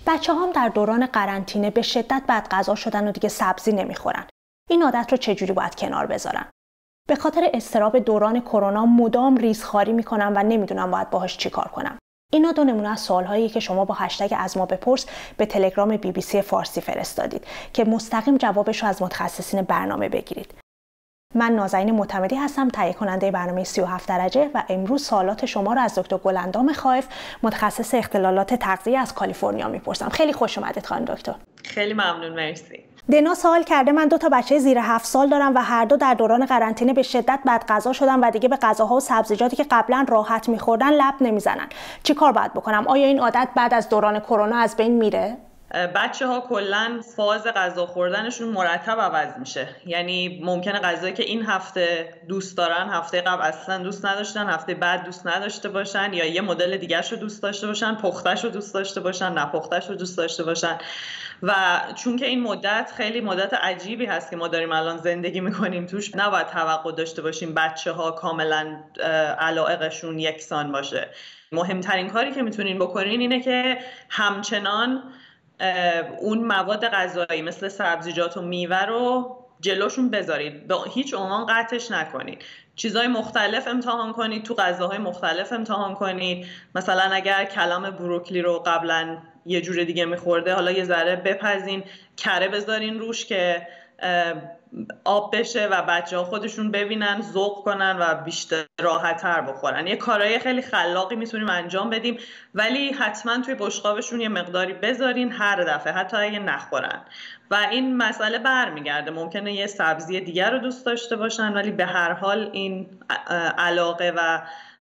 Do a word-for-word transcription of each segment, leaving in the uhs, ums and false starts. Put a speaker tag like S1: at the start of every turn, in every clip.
S1: بچه‌هام هم در دوران قرنطینه به شدت بد غذا شدن و دیگه سبزی نمیخورن. این عادت رو چجوری باید کنار بذارن؟ به خاطر اضطراب دوران کرونا مدام ریزخواری میکنم و نمیدونم باید باهاش چیکار کنم. اینا دو نمونه از سوالهایی که شما با هشتگ از ما بپرس به تلگرام بی بی سی فارسی فرستادید که مستقیم جوابش رو از متخصصین برنامه بگیرید. من نازنین معتمدی هستم، تهیه کننده برنامه سی و هفت درجه و امروز سوالات شما رو از دکتر گلاندام خائف، متخصص اختلالات تغذیه از کالیفرنیا میپرسم. خیلی خوش اومدید خانم دکتر.
S2: خیلی ممنون، مرسی.
S1: دنا سوال کرده من دو تا بچه زیر هفت سال دارم و هر دو در دوران قرنطینه به شدت بد غذا شدن و دیگه به غذاها و سبزیجاتی که قبلا راحت میخوردن لب نمیزنن. چی کار باید بکنم؟ آیا این عادت بعد از دوران کرونا از بین میره؟
S2: بچه ها کلن فاز غذا خوردنشون مرتب عوض میشه. یعنی ممکنه غذایی که این هفته دوست دارن هفته قبل اصلا دوست نداشتن، هفته بعد دوست نداشته باشن، یا یه مدل دیگه‌شو دوست داشته باشن، پخته‌شو دوست داشته باشن، نپخته‌شو دوست داشته باشن. و چون که این مدت خیلی مدت عجیبی هست که ما داریم الان زندگی میکنیم توش، نباید توقع داشته باشیم بچه ها کاملا علایقشون یکسان باشه. مهمترین کاری که میتونین بکنین اینه که همچنان اون مواد غذایی مثل سبزیجات و میوه رو جلوشون بذارید، با هیچ عنوان قطعش نکنید. چیزهای مختلف امتحان کنید، تو غذاهای مختلف امتحان کنید. مثلا اگر کلم بروکلی رو قبلا یه جور دیگه میخورده، حالا یه ذره بپزین، کره بذارین روش که آب بشه و بچه‌ها خودشون ببینن، ذوق کنن و بیشتر راحت‌تر بخورن. یه کارهای خیلی خلاقی میتونیم انجام بدیم، ولی حتما توی بشقابشون یه مقداری بذارین هر دفعه، حتی اگه نخورن. و این مسئله برمیگرده، ممکنه یه سبزی دیگر رو دوست داشته باشن، ولی به هر حال این علاقه و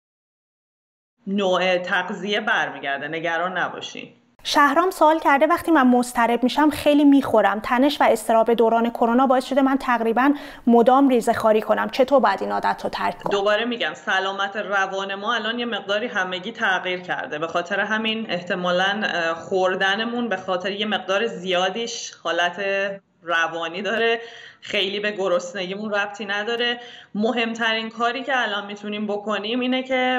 S2: نوع تغذیه برمیگرده، نگران نباشین.
S1: شهرام سوال کرده وقتی من مضطرب میشم خیلی میخورم، تنش و اضطراب دوران کرونا باعث شده من تقریبا مدام ریزه خواری کنم، چطور باید این عادت رو ترک کنم؟
S2: دوباره میگم سلامت روان ما الان یه مقداری همگی تغییر کرده، به خاطر همین احتمالاً خوردنمون به خاطر یه مقدار زیادیش حالت روانی داره، خیلی به گرسنگیمون ربطی نداره. مهمترین کاری که الان میتونیم بکنیم اینه که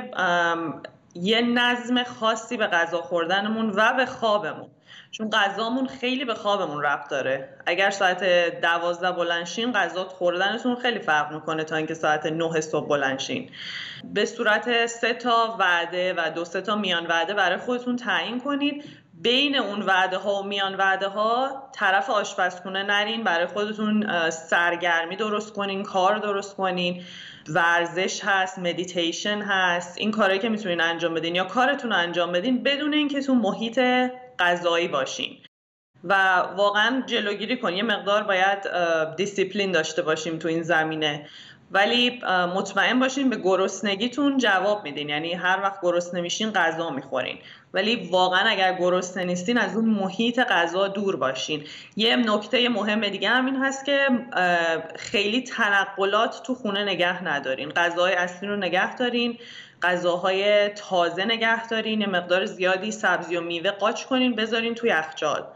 S2: یه نظم خاصی به غذا خوردنمون و به خوابمون، چون غذامون خیلی به خوابمون ربط داره. اگر ساعت دوازده بلند شین، غذا خوردنتون خیلی فرق میکنه تا اینکه ساعت نه صبح بلند شین. به صورت سه تا وعده و دو سه تا میان وعده برای خودتون تعیین کنید. بین اون وعده ها و میان وعده ها طرف آشپزخونه نرین، برای خودتون سرگرمی درست کنین، کار درست کنین. ورزش هست، مدیتیشن هست، این کارهایی که میتونین انجام بدین یا کارتون رو انجام بدین بدون اینکه تو محیط غذایی باشین و واقعا جلوگیری کنین. یه مقدار باید دیسیپلین داشته باشیم تو این زمینه، ولی مطمئن باشین به گرسنگیتون جواب میدین. یعنی هر وقت گرسنه میشین غذا میخورین، ولی واقعا اگر گرسنه نیستین از اون محیط غذا دور باشین. یه نکته مهم دیگه هم این هست که خیلی تنقلات تو خونه نگه ندارین، غذاهای اصلی رو نگه دارین، غذاهای تازه نگه دارین، یه مقدار زیادی سبزی و میوه قاچ کنین بذارین توی یخچال،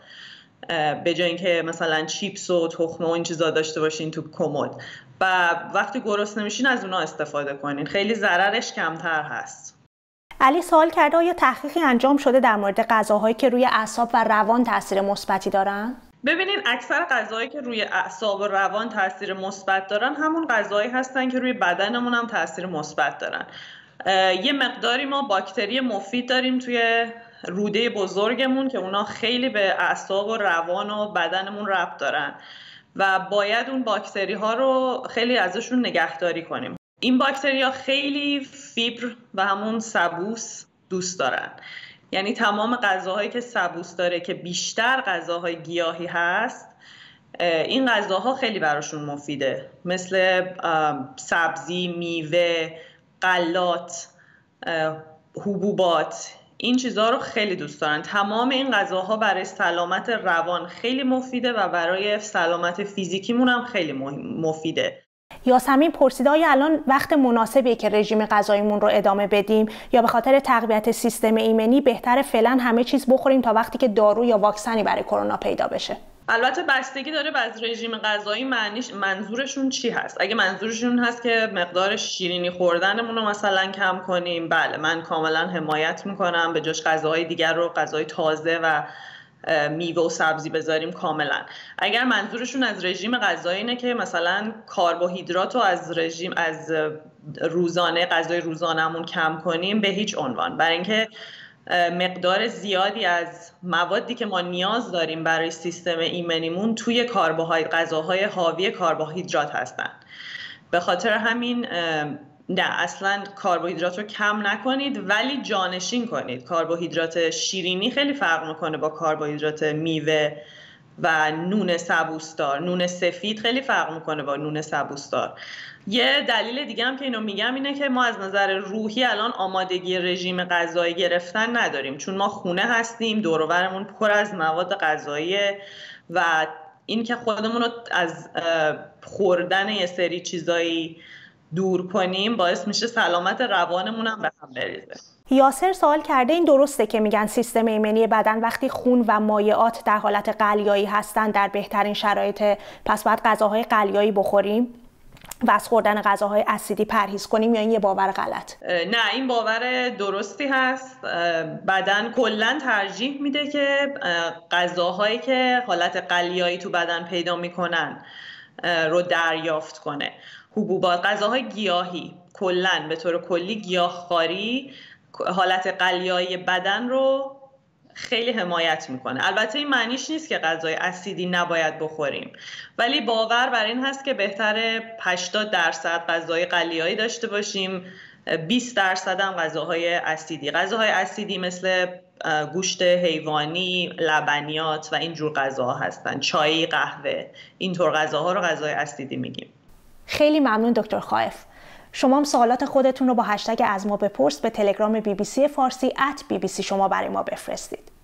S2: به جای اینکه مثلا چیپس و تخمه و این چیزا داشته باشین تو کمد. و وقتی گرسنه میشین از اونا استفاده کنین، خیلی ضررش کمتر هست.
S1: علی سوال کرده آیا تحقیقی انجام شده در مورد غذاهایی که روی اعصاب و روان تاثیر مثبتی دارن؟
S2: ببینین اکثر غذاهایی که روی اعصاب و روان تاثیر مثبت دارن همون غذاهایی هستن که روی بدنمون هم تاثیر مثبت دارن. یه مقداری ما باکتری مفید داریم توی روده بزرگمون که اونا خیلی به اعصاب و روان و بدنمون ربط دارن و باید اون باکتری ها رو خیلی ازشون نگهداری کنیم. این باکتری ها خیلی فیبر و همون سبوس دوست دارن. یعنی تمام غذاهایی که سبوس داره که بیشتر غذاهای گیاهی هست، این غذاها خیلی براشون مفیده، مثل سبزی، میوه، غلات، حبوبات. این چیزها رو خیلی دوست دارن. تمام این غذاها برای سلامت روان خیلی مفیده و برای سلامت فیزیکیمون هم خیلی مفیده.
S1: یاسمین پرسیده آیا الان وقت مناسبیه که رژیم غذاییمون رو ادامه بدیم یا به خاطر تقویت سیستم ایمنی بهتره فعلا همه چیز بخوریم تا وقتی که دارو یا واکسنی برای کرونا پیدا بشه؟
S2: البته بستگی داره به از رژیم غذایی معنیش منظورشون چی هست. اگه منظورشون هست که مقدار شیرینی خوردنمون رو مثلا کم کنیم، بله من کاملا حمایت میکنم، به جاش غذاهای دیگر رو، غذای تازه و میوه و سبزی بذاریم کاملا. اگر منظورشون از رژیم غذایی اینه که مثلا کربوهیدرات رو از رژیم از روزانه غذای روزانمون کم کنیم، به هیچ عنوان. برای اینکه مقدار زیادی از موادی که ما نیاز داریم برای سیستم ایمنیمون توی کربوهیدرات غذاهای حاوی کربوهیدرات هستن. به خاطر همین نه، اصلا کربوهیدرات رو کم نکنید ولی جانشین کنید. کربوهیدرات شیرینی خیلی فرق میکنه با کربوهیدرات میوه و نون سبوسدار. نون سفید خیلی فرق میکنه با نون سبوسدار. یه دلیل دیگه هم که اینو میگم اینه که ما از نظر روحی الان آمادگی رژیم غذایی گرفتن نداریم، چون ما خونه هستیم، دور و برمون پر از مواد غذاییه و این که خودمون رو از خوردن یه سری چیزایی دور کنیم باعث میشه سلامت روانمون هم به هم بریزه.
S1: یاسر سوال کرده این درسته که میگن سیستم ایمنی بدن وقتی خون و مایعات در حالت قلیایی هستن در بهترین شرایط، پس باید غذاهای قلیایی بخوریم و از خوردن غذاهای اسیدی پرهیز کنیم، یا این یه باور غلط؟
S2: نه، این باور درستی هست. بدن کلاً ترجیح میده که غذاهایی که حالت قلیایی تو بدن پیدا میکنن رو دریافت کنه. حبوبات، غذاهای گیاهی، کلاً به طور کلی گیاهخواری حالت قلیایی بدن رو خیلی حمایت میکنه. البته این معنیش نیست که غذای اسیدی نباید بخوریم، ولی باور بر این هست که بهتره هشتاد درصد غذای قلیایی داشته باشیم، بیست درصد هم غذاهای اسیدی. غذاهای اسیدی مثل گوشت حیوانی، لبنیات و اینجور غذاها هستن، چای، قهوه، اینطور غذاها رو غذای اسیدی میگیم.
S1: خیلی ممنون دکتر خائف. شما هم سوالات خودتون رو با هشتگ از ما بپرس به تلگرام بی بی سی فارسی ات بی بی سی شما برای ما بفرستید.